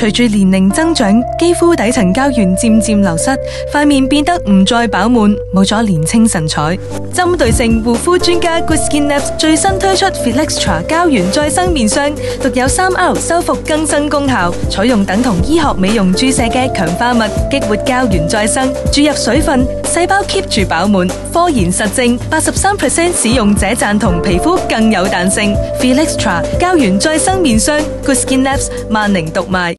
隨住年齡增長，肌膚底層膠原漸漸流失，塊面變得唔再飽滿，冇咗年輕神采。針對性護膚專家 Good Skin Labs 最新推出 Felixtra 膠原再生面霜，獨有3R 修復更新功效，採用等同醫學美容注射嘅強化物，激活膠原再生，注入水分，細胞 keep 住飽滿。科研實證，83% 使用者贊同皮膚更有彈性。Felixtra 膠原再生面霜 ，Good Skin Labs 萬寧獨賣。